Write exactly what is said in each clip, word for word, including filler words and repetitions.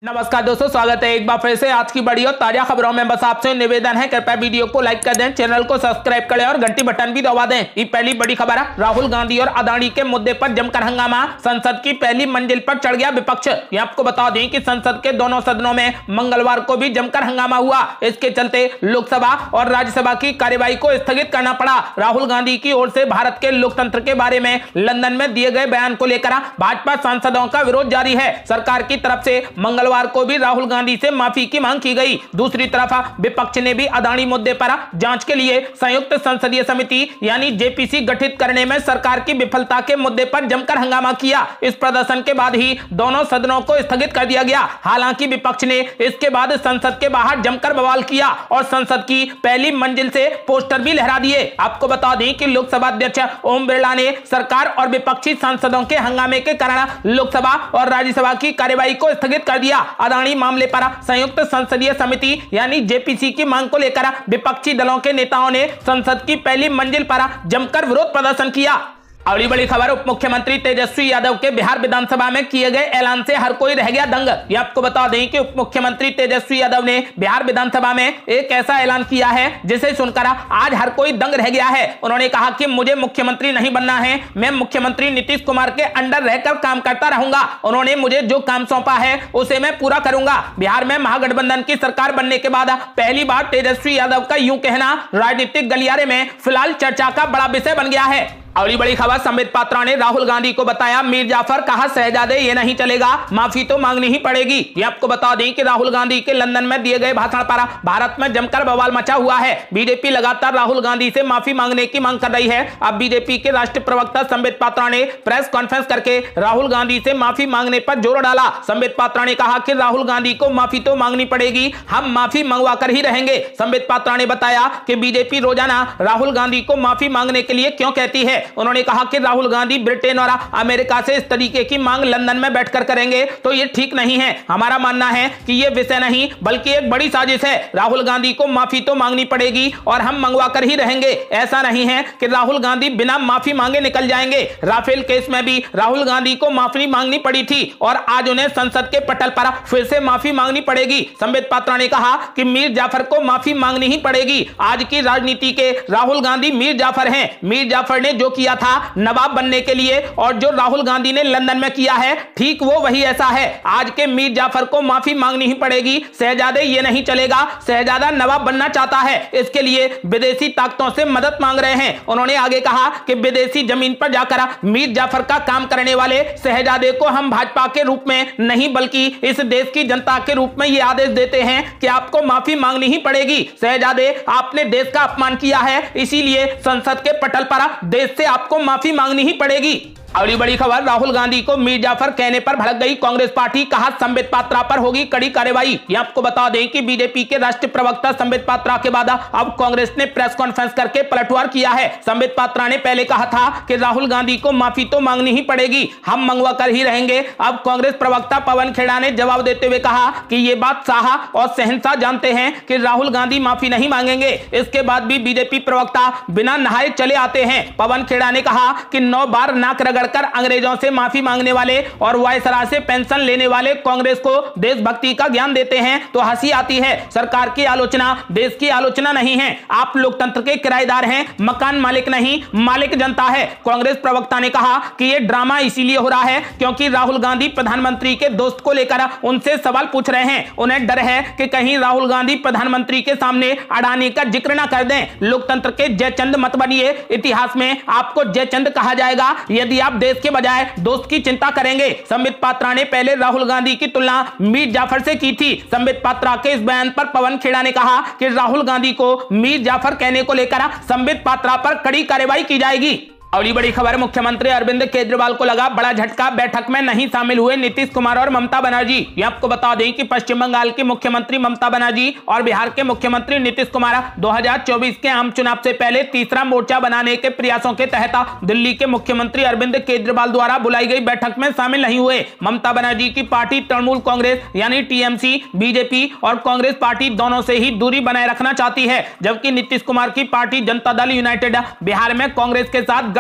नमस्कार दोस्तों, स्वागत है एक बार फिर से आज की बड़ी और ताजा खबरों में। बस आपसे निवेदन है, कृपया वीडियो को लाइक कर दें, चैनल को सब्सक्राइब करें और घंटी बटन भी दबा दें। ये पहली बड़ी खबर है, राहुल गांधी और अदानी के मुद्दे पर जमकर हंगामा, संसद की पहली मंजिल पर चढ़ गया विपक्ष। ये आपको बता दें कि संसद के दोनों सदनों में मंगलवार को भी जमकर हंगामा हुआ। इसके चलते लोकसभा और राज्यसभा की कार्यवाही को स्थगित करना पड़ा। राहुल गांधी की ओर से भारत के लोकतंत्र के बारे में लंदन में दिए गए बयान को लेकर भाजपा सांसदों का विरोध जारी है। सरकार की तरफ से मंगलवार को भी राहुल गांधी से माफी की मांग की गई। दूसरी तरफ विपक्ष ने भी अदानी मुद्दे पर जांच के लिए संयुक्त संसदीय समिति यानी जेपीसी गठित करने में सरकार की विफलता के मुद्दे पर जमकर हंगामा किया। इस प्रदर्शन के बाद ही दोनों सदनों को स्थगित कर दिया गया। हालांकि विपक्ष ने इसके बाद संसद के बाहर जमकर बवाल किया और संसद की पहली मंजिल से पोस्टर भी लहरा दिए। आपको बता दें कि लोकसभा अध्यक्ष ओम बिरला ने सरकार और विपक्षी सांसदों के हंगामे के कारण लोकसभा और राज्यसभा की कार्यवाही को स्थगित कर दिया। अदानी मामले पर संयुक्त संसदीय समिति यानी जेपीसी की मांग को लेकर विपक्षी दलों के नेताओं ने संसद की पहली मंजिल पर जमकर विरोध प्रदर्शन किया। अगली बड़ी खबर, उप मुख्यमंत्री तेजस्वी यादव के बिहार विधानसभा में किए गए ऐलान से हर कोई रह गया दंग। ये आपको बता दें कि उप मुख्यमंत्री तेजस्वी यादव ने बिहार विधानसभा में एक ऐसा ऐलान किया है जिसे सुनकर आज हर कोई दंग रह गया है। उन्होंने कहा कि मुझे मुख्यमंत्री नहीं बनना है, मैं मुख्यमंत्री नीतीश कुमार के अंडर रहकर काम करता रहूंगा। उन्होंने मुझे जो काम सौंपा है उसे मैं पूरा करूंगा। बिहार में महागठबंधन की सरकार बनने के बाद पहली बार तेजस्वी यादव का यूं कहना राजनीतिक गलियारे में फिलहाल चर्चा का बड़ा विषय बन गया है। अगली बड़ी खबर, संबित पात्रा ने राहुल गांधी को बताया मीर जाफर, कहा शहजादे ये नहीं चलेगा, माफी तो मांगनी ही पड़ेगी। ये आपको बता दें कि राहुल गांधी के लंदन में दिए गए भाषण पर भारत में जमकर बवाल मचा हुआ है। बीजेपी लगातार राहुल गांधी से माफी मांगने की मांग कर रही है। अब बीजेपी के राष्ट्रीय प्रवक्ता संबित पात्रा ने प्रेस कॉन्फ्रेंस करके राहुल गांधी से माफी मांगने पर जोर डाला। संबित पात्रा ने कहा कि राहुल गांधी को माफी तो मांगनी पड़ेगी, हम माफी मंगवा कर ही रहेंगे। संबित पात्रा ने बताया कि बीजेपी रोजाना राहुल गांधी को माफी मांगने के लिए क्यों कहती है। उन्होंने कहा कि राहुल गांधी ब्रिटेन और अमेरिका से इस तरीके की मांग लंदन में बैठकर करेंगे तो ये ठीक नहीं है। हमारा मानना है कि ये विषय नहीं बल्कि एक बड़ी साजिश है। राहुल गांधी को माफी तो मांगनी पड़ेगी और हम मंगवा कर ही रहेंगे। ऐसा नहीं है कि राहुल गांधी बिना माफी मांगे निकल जाएंगे। राफेल केस में भी राहुल गांधी को माफी मांगनी पड़ी थी और आज उन्हें संसद के पटल पर फिर से माफी मांगनी पड़ेगी। संबित पात्रा ने कहा कि मीर जाफर को माफी मांगनी ही पड़ेगी। आज की राजनीति के राहुल गांधी मीर जाफर हैं। मीर जाफर ने जो किया था नवाब बनने के लिए और जो राहुल गांधी ने लंदन में किया है ठीक वो वही ऐसा है। आज के मीर जाफर को माफी मांगनी ही पड़ेगी। शहजादे ये नहीं चलेगा, शहजादा नवाब बनना चाहता है, इसके लिए विदेशी ताकतों से मदद मांग रहे हैं। उन्होंने आगे कहा कि विदेशी जमीन पर जाकर मीर जाफर का काम करने वाले शहजादे को हम भाजपा के रूप में नहीं बल्कि इस देश की जनता के रूप में ये आदेश देते हैं कि आपको माफी मांगनी ही पड़ेगी। शहजादे आपने देश का अपमान किया है, इसीलिए संसद के पटल पर देश से आपको माफी मांगनी ही पड़ेगी। अगली बड़ी खबर, राहुल गांधी को मीर जाफर कहने पर भड़क गई कांग्रेस पार्टी, कहा संबित पात्रा पर होगी कड़ी कार्रवाई। ये आपको बता दें कि बीजेपी के राष्ट्रीय प्रवक्ता संबित पात्रा के बाद अब कांग्रेस ने प्रेस कॉन्फ्रेंस करके पलटवार किया है। संबित पात्रा ने पहले कहा था कि राहुल गांधी को माफी तो मांगनी ही पड़ेगी, हम मंगवा कर ही रहेंगे। अब कांग्रेस प्रवक्ता पवन खेड़ा ने जवाब देते हुए कहा कि ये बात शाह और शहंशाह जानते हैं कि राहुल गांधी माफी नहीं मांगेंगे। इसके बाद भी बीजेपी प्रवक्ता बिना नहाए चले आते हैं। पवन खेड़ा ने कहा कि नौ बार नाक रगड़ कर अंग्रेजों से माफी मांगने वाले और वायसराय से पेंशन लेने वाले कांग्रेस को देशभक्ति का ज्ञान देते हैं तो हंसी आती है। सरकार की आलोचना देश की आलोचना नहीं है। आप लोकतंत्र के किराएदार हैं, मकान मालिक नहीं, मालिक जनता है। कांग्रेस प्रवक्ता ने कहा कि यह ड्रामा इसीलिए हो रहा है क्योंकि राहुल गांधी प्रधानमंत्री के दोस्त को लेकर उनसे सवाल पूछ रहे हैं। उन्हें डर है कि कहीं राहुल गांधी प्रधानमंत्री के सामने अडानी का जिक्र न कर दें। लोकतंत्र के जयचंद मत बनिए, इतिहास में आपको जयचंद कहा जाएगा यदि आप देश के बजाय दोस्त की चिंता करेंगे। संबित पात्रा ने पहले राहुल गांधी की तुलना मीर जाफर से की थी। संबित पात्रा के इस बयान पर पवन खेड़ा ने कहा कि राहुल गांधी को मीर जाफर कहने को लेकर संबित पात्रा पर कड़ी कार्रवाई की जाएगी। अगली बड़ी खबर, मुख्यमंत्री अरविंद केजरीवाल को लगा बड़ा झटका, बैठक में नहीं शामिल हुए नीतीश कुमार और ममता बनर्जी। ये आपको बता दें कि पश्चिम बंगाल की मुख्यमंत्री ममता बनर्जी और बिहार के मुख्यमंत्री नीतीश कुमार दो हज़ार चौबीस के आम चुनाव से पहले तीसरा मोर्चा बनाने के प्रयासों के तहत दिल्ली के मुख्यमंत्री अरविंद केजरीवाल द्वारा बुलाई गई बैठक में शामिल नहीं हुए। ममता बनर्जी की पार्टी तृणमूल कांग्रेस यानी टीएमसी, बीजेपी और कांग्रेस पार्टी दोनों से ही दूरी बनाए रखना चाहती है, जबकि नीतीश कुमार की पार्टी जनता दल यूनाइटेड बिहार में कांग्रेस के साथ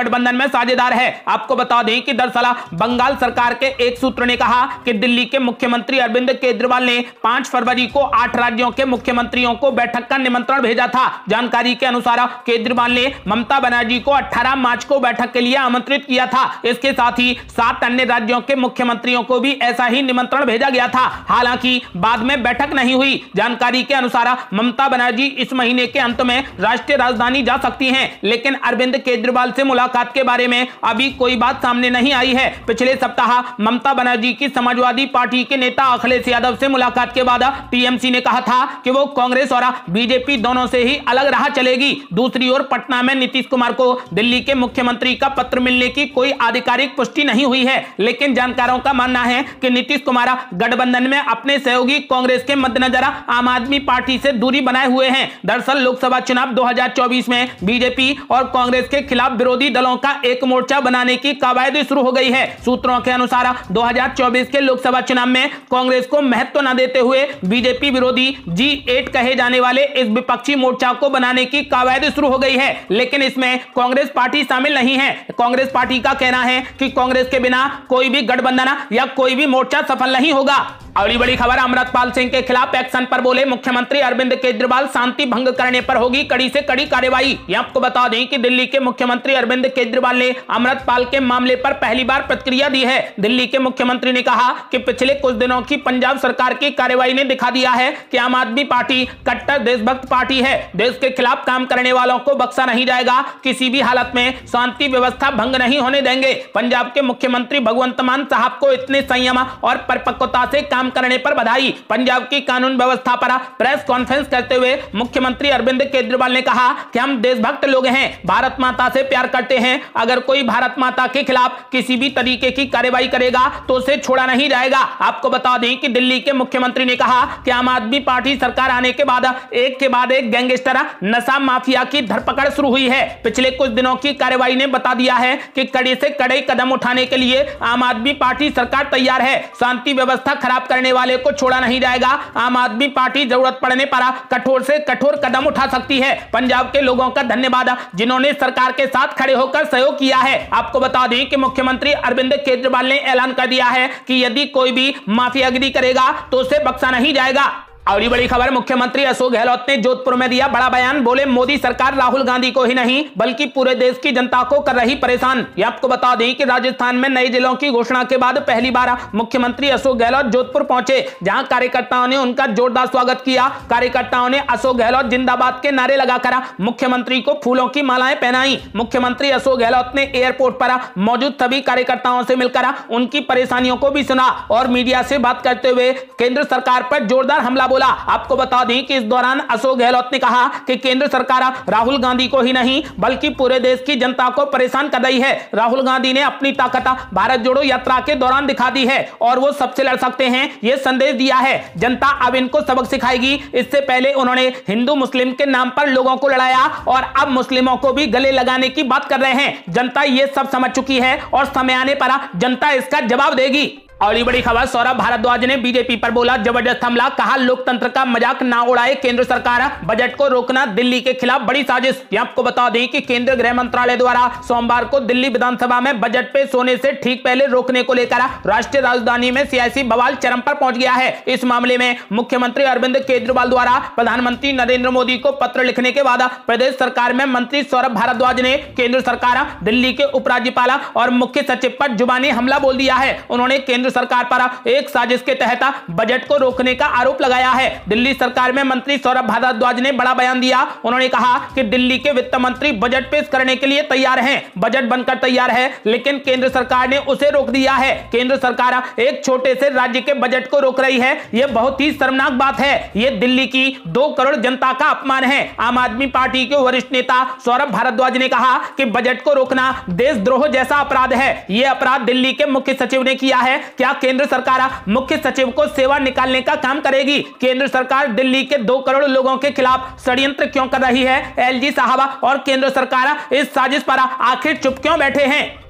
गठबंधन में साझेदार है। आपको बता दें कि दरअसल बंगाल सरकार के एक सूत्र ने कहा कि दिल्ली के मुख्यमंत्री अरविंद केजरीवाल ने पांच फरवरी को आठ राज्यों के मुख्यमंत्रियों को बैठक का निमंत्रण भेजा था। जानकारी के अनुसार केजरीवाल ने ममता बनर्जी को अठारह मार्च को बैठक के लिए आमंत्रित किया था। इसके साथ ही सात अन्य राज्यों के मुख्यमंत्रियों को भी ऐसा ही निमंत्रण भेजा गया था। हालांकि बाद में बैठक नहीं हुई। जानकारी के अनुसार ममता बनर्जी इस महीने के अंत में राष्ट्रीय राजधानी जा सकती हैं, लेकिन अरविंद केजरीवाल से मुलाकात के बारे में अभी कोई बात सामने नहीं आई है। पिछले सप्ताह ममता बनर्जी की समाजवादी पार्टी के नेता अखिलेश यादव से मुलाकात के बाद टीएमसी ने कहा था कि वो कांग्रेस और बीजेपी दोनों से ही अलग राह चलेगी। दूसरी ओर पटना में नीतीश कुमार को दिल्ली के मुख्यमंत्री का पत्र मिलने की कोई आधिकारिक पुष्टि नहीं हुई है, लेकिन जानकारों का मानना है कि नीतीश कुमार गठबंधन में अपने सहयोगी कांग्रेस के मद्देनजर आम आदमी पार्टी से दूरी बनाए हुए हैं। दरअसल लोकसभा चुनाव दो हज़ार चौबीस में बीजेपी और कांग्रेस के खिलाफ विरोधी दलों का एक मोर्चा बनाने की कवायद शुरू हो गई है। सूत्रों के अनुसार दो हज़ार चौबीस के लोकसभा चुनाव में कांग्रेस को महत्व न देते हुए बीजेपी विरोधी जी एट कहे जाने वाले इस विपक्षी मोर्चा को बनाने की कवायद शुरू हो गई है, लेकिन इसमें कांग्रेस पार्टी शामिल नहीं है। कांग्रेस पार्टी का कहना है कि कांग्रेस के बिना कोई भी गठबंधन या कोई भी मोर्चा सफल नहीं होगा। अगली बड़ी खबर, अमृतपाल सिंह के खिलाफ एक्शन पर बोले मुख्यमंत्री अरविंद केजरीवाल, शांति भंग करने पर होगी कड़ी से कड़ी कार्रवाई। आपको बता दें कि दिल्ली के मुख्यमंत्री अरविंद केजरीवाल ने अमृतपाल के मामले पर पहली बार प्रतिक्रिया दी है। दिल्ली के मुख्यमंत्री ने कहा कि पिछले कुछ दिनों की पंजाब सरकार की कार्रवाई ने दिखा दिया है कि आम आदमी पार्टी कट्टर देशभक्त पार्टी है। देश के खिलाफ काम करने वालों को बख्शा नहीं जाएगा। किसी भी हालत में शांति व्यवस्था भंग नहीं होने देंगे। पंजाब के मुख्यमंत्री भगवंत मान साहब को इतने संयम और परिपक्वता से काम करने पर बधाई। पंजाब की कानून व्यवस्था पर प्रेस कॉन्फ्रेंस करते हुए मुख्यमंत्री अरविंद केजरीवाल ने कहा कि हम देशभक्त लोग हैं, भारत माता से प्यार करते हैं। अगर कोई भारत माता के खिलाफ किसी भी तरीके की कार्रवाई करेगा तो उसे छोड़ा नहीं जाएगा। आपको बता दें कि दिल्ली के मुख्यमंत्री ने कहा कि आम आदमी पार्टी सरकार आने के बाद एक के बाद एक गैंगस्टर नशा माफिया की धरपकड़ शुरू हुई है। पिछले कुछ दिनों की कार्रवाई ने बता दिया है कि कड़े से कड़े कदम उठाने के लिए आम आदमी पार्टी सरकार तैयार है। शांति व्यवस्था खराब करने वाले को छोड़ा नहीं जाएगा। आम आदमी पार्टी जरूरत पड़ने पर कठोर से कठोर कदम उठा सकती है। पंजाब के लोगों का धन्यवाद जिन्होंने सरकार के साथ खड़े होकर सहयोग किया है। आपको बता दें कि मुख्यमंत्री अरविंद केजरीवाल ने ऐलान कर दिया है कि यदि कोई भी माफियागिरी करेगा तो उसे बख्शा नहीं जाएगा। अगली बड़ी खबर, मुख्यमंत्री अशोक गहलोत ने जोधपुर में दिया बड़ा बयान। बोले मोदी सरकार राहुल गांधी को ही नहीं बल्कि पूरे देश की जनता को कर रही परेशान। ये आपको बता दें कि राजस्थान में नए जिलों की घोषणा के बाद पहली बार मुख्यमंत्री अशोक गहलोत जोधपुर पहुंचे, जहां कार्यकर्ताओं ने उनका जोरदार स्वागत किया। कार्यकर्ताओं ने अशोक गहलोत जिंदाबाद के नारे लगाकर मुख्यमंत्री को फूलों की मालाएं पहनाई। मुख्यमंत्री अशोक गहलोत ने एयरपोर्ट पर मौजूद सभी कार्यकर्ताओं से मिलकर उनकी परेशानियों को भी सुना और मीडिया से बात करते हुए केंद्र सरकार पर जोरदार हमला बोला। आपको बता दें कि इस दौरान अशोक गहलोत ने कहा कि केंद्र सरकार राहुल गांधी को ही नहीं बल्कि पूरे देश की जनता को परेशान कर रही है। राहुल गांधी ने अपनी ताकत भारत जोड़ो यात्रा के दौरान दिखा दी है और वो सबसे लड़ सकते हैं, ये संदेश दिया है। जनता अब इनको सबक सिखाएगी। इससे पहले उन्होंने हिंदू मुस्लिम के नाम पर लोगों को लड़ाया और अब मुस्लिमों को भी गले लगाने की बात कर रहे हैं। जनता ये सब समझ चुकी है और समय आने पर जनता इसका जवाब देगी। अगली बड़ी खबर, सौरभ भारद्वाज ने बीजेपी पर बोला जबरदस्त हमला। कहा लोकतंत्र का मजाक ना उड़ाए केंद्र सरकार, बजट को रोकना दिल्ली के खिलाफ बड़ी साजिश। आपको बता दें कि केंद्रीय गृह मंत्रालय द्वारा सोमवार को दिल्ली विधानसभा में बजट पे सोने से ठीक पहले रोकने को लेकर राष्ट्रीय राजधानी में सियासी बवाल चरम पर पहुंच गया है। इस मामले में मुख्यमंत्री अरविंद केजरीवाल द्वारा प्रधानमंत्री नरेंद्र मोदी को पत्र लिखने के बाद प्रदेश सरकार में मंत्री सौरभ भारद्वाज ने केंद्र सरकार, दिल्ली के उपराज्यपाल और मुख्य सचिव पर जुबानी हमला बोल दिया है। उन्होंने केंद्र सरकार पर एक साजिश के तहत बजट को रोकने का आरोप लगाया है। दिल्ली सरकार में मंत्री सौरभ भारद्वाज ने बड़ा बयान दिया। उन्होंने कहा कि दिल्ली के वित्त मंत्री बजट पेश करने के लिए तैयार हैं, बजट बनकर तैयार है, लेकिन केंद्र सरकार ने उसे रोक दिया है। केंद्र सरकार एक छोटे से राज्य के बजट को रोक रही है, यह बहुत ही शर्मनाक बात है। यह दिल्ली की दो करोड़ जनता का अपमान है। आम आदमी पार्टी के वरिष्ठ नेता सौरभ भारद्वाज ने कहा कि बजट को रोकना देशद्रोह जैसा अपराध है। यह अपराध दिल्ली के मुख्य सचिव ने किया है। क्या केंद्र सरकार मुख्य सचिव को सेवा निकालने का काम करेगी? केंद्र सरकार दिल्ली के दो करोड़ लोगों के खिलाफ षड्यंत्र क्यों कर रही है? एलजी साहब और केंद्र सरकार इस साजिश पर आखिर चुप क्यों बैठे हैं?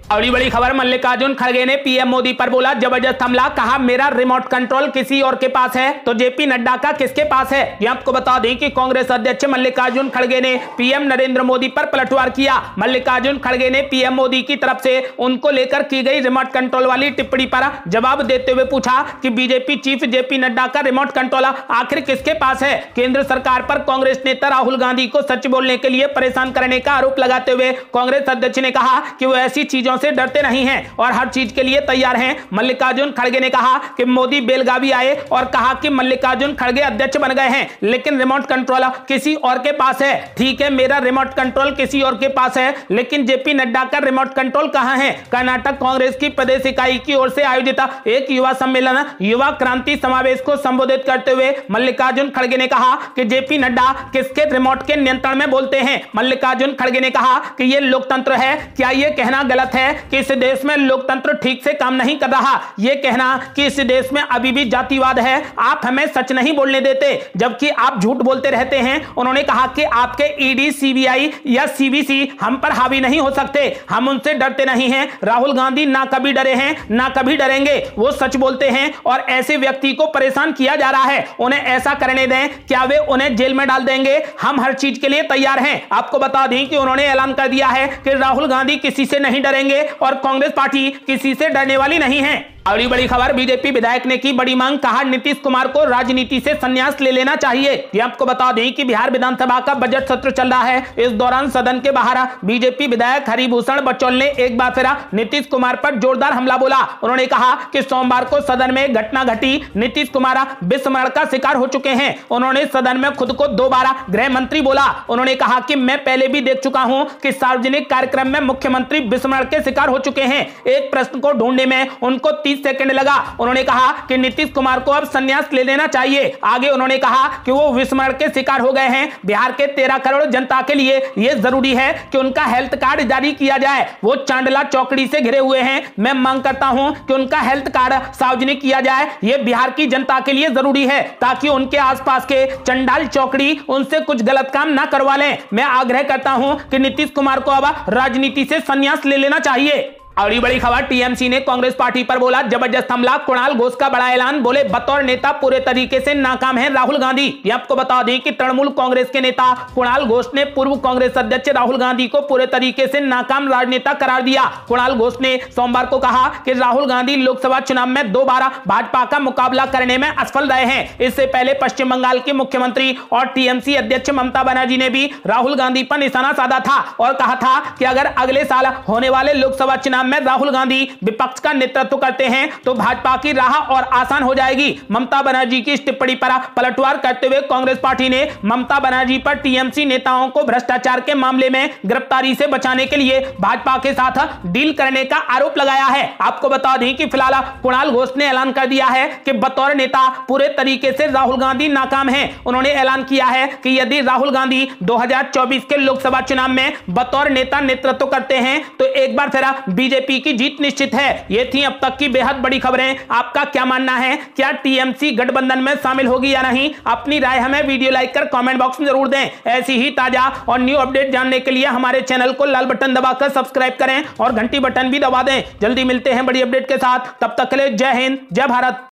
अगली बड़ी खबर, मल्लिकार्जुन खड़गे ने पीएम मोदी पर बोला जबरदस्त हमला, कहा मेरा रिमोट कंट्रोल किसी और के पास है तो जेपी नड्डा का किसके पास है। ये आपको बता दें कि कांग्रेस अध्यक्ष मल्लिकार्जुन खड़गे ने पीएम नरेंद्र मोदी पर पलटवार किया। मल्लिकार्जुन खड़गे ने पीएम मोदी की तरफ से उनको लेकर की गई रिमोट कंट्रोल वाली टिप्पणी पर जवाब देते हुए पूछा कि बीजेपी चीफ जेपी नड्डा का रिमोट कंट्रोल आखिर किसके पास है। केंद्र सरकार पर कांग्रेस नेता राहुल गांधी को सच बोलने के लिए परेशान करने का आरोप लगाते हुए कांग्रेस अध्यक्ष ने कहा कि वो ऐसी चीजों से डरते नहीं हैं और हर चीज के लिए तैयार हैं। मल्लिकार्जुन खड़गे ने कहा कि मोदी बेलगावी आए और कहा कि मल्लिकार्जुन खड़गे अध्यक्ष बन गए हैं लेकिन रिमोट कंट्रोल किसी और के पास है। ठीक है, मेरा रिमोट कंट्रोल किसी और के पास है लेकिन जेपी नड्डा का रिमोट कंट्रोल कहां है। कर्नाटक कांग्रेस की प्रदेश इकाई की ओर से आयोजित एक युवा सम्मेलन युवा क्रांति समावेश को संबोधित करते हुए मल्लिकार्जुन खड़गे ने कहा कि जेपी नड्डा किसके रिमोट के नियंत्रण में बोलते हैं। मल्लिकार्जुन खड़गे ने कहा कि यह लोकतंत्र है, क्या यह कहना गलत है कि इस देश में लोकतंत्र ठीक से काम नहीं कर रहा। यह कहना कि इस देश में अभी भी जातिवाद है, आप हमें सच नहीं बोलने देते जबकि आप झूठ बोलते रहते हैं। उन्होंने कहा कि आपके ईडी सीबीआई या सीबीसी हम पर हावी नहीं हो सकते, हम उनसे डरते नहीं हैं। राहुल गांधी ना कभी डरे हैं ना कभी डरेंगे, वो सच बोलते हैं और ऐसे व्यक्ति को परेशान किया जा रहा है, उन्हें ऐसा करने दें, क्या वे उन्हें जेल में डाल देंगे। हम हर चीज के लिए तैयार हैं। आपको बता दें कि उन्होंने ऐलान कर दिया है कि राहुल गांधी किसी से नहीं डरेंगे और कांग्रेस पार्टी किसी से डरने वाली नहीं है। अगली बड़ी खबर, बीजेपी विधायक ने की बड़ी मांग, कहा नीतीश कुमार को राजनीति से संन्यास ले लेना चाहिए। ये आपको बता दें कि बिहार विधानसभा का बजट सत्र चल रहा है। इस दौरान सदन के बाहर बीजेपी विधायक हरिभूषण बचौल ने एक बार फिर नीतीश कुमार पर जोरदार हमला बोला। उन्होंने कहा कि सोमवार को सदन में घटना घटी, नीतीश कुमार विस्मरण का शिकार हो चुके हैं। उन्होंने सदन में खुद को दो बार गृह मंत्री बोला। उन्होंने कहा कि मैं पहले भी देख चुका हूं कि सार्वजनिक कार्यक्रम में मुख्यमंत्री विस्मरण के शिकार हो चुके हैं। एक प्रश्न को ढूंढने में उनको तीस सेकंड लगा। उन्होंने कहा कि नीतीश कुमार को अब संन्यास ले लेना चाहिए। आगे उन्होंने कहा कि वो विस्मरण के शिकार हो गए हैं। बिहार के तेरह करोड़ जनता के लिए यह जरूरी है कि उनका हेल्थ कार्ड जारी किया जाए। वो चांडला चौकड़ी से घिरे हुए हैं। मैं मांग करता हूं कि उनका हेल्थ कार्ड सार्वजनिक किया जाए। यह बिहार की जनता के लिए जरूरी है ताकि उनके आसपास के चंडाल चौकड़ी उनसे कुछ गलत काम ना करवा लें। मैं आग्रह करता हूं कि नीतीश कुमार को अब राजनीति से संन्यास ले लेना चाहिए। अगली बड़ी खबर, टीएमसी ने कांग्रेस पार्टी पर बोला जबरदस्त हमला, कुणाल घोष का बड़ा ऐलान, बोले बतौर नेता पूरे तरीके से नाकाम है राहुल गांधी। ये आपको बता दें कि तृणमूल कांग्रेस के नेता कुणाल घोष ने पूर्व कांग्रेस अध्यक्ष राहुल गांधी को पूरे तरीके से नाकाम राजनेता करार दिया। कुणाल घोष ने सोमवार को कहा कि राहुल गांधी लोकसभा चुनाव में दो बार भाजपा का मुकाबला करने में असफल रहे हैं। इससे पहले पश्चिम बंगाल के मुख्यमंत्री और टीएमसी अध्यक्ष ममता बनर्जी ने भी राहुल गांधी पर निशाना साधा था और कहा था कि अगर अगले साल होने वाले लोकसभा चुनाव में राहुल गांधी विपक्ष का नेतृत्व करते हैं तो भाजपा की राह और आसान हो जाएगी। ममता बनर्जी की इस टिप्पणी पर पलटवार करते हुए कांग्रेस पार्टी ने ममता बनर्जी पर टीएमसी नेताओं को भ्रष्टाचार के मामले में गिरफ्तारी से बचाने के लिए भाजपा के साथ डील करने का आरोप लगाया है। आपको बता दें कि फिलहाल कुणाल घोष ने ऐलान कर दिया है कि बतौर नेता पूरे तरीके से राहुल गांधी नाकाम हैं। उन्होंने ऐलान किया है कि यदि राहुल गांधी दो हजार चौबीस के लोकसभा चुनाव में बतौर नेता नेतृत्व करते हैं तो एक बार फिर बीजेपी की जीत निश्चित है। ये थी अब तक की बेहद बड़ी खबरें। आपका क्या मानना है, क्या टीएमसी गठबंधन में शामिल होगी या नहीं? अपनी राय हमें वीडियो लाइक कर कमेंट बॉक्स में जरूर दें। ऐसी ही ताजा और न्यू अपडेट जानने के लिए हमारे चैनल को लाल बटन दबाकर सब्सक्राइब करें और घंटी बटन भी दबा दें। जल्दी मिलते हैं बड़ी अपडेट के साथ, तब तक के लिए जय हिंद जय भारत।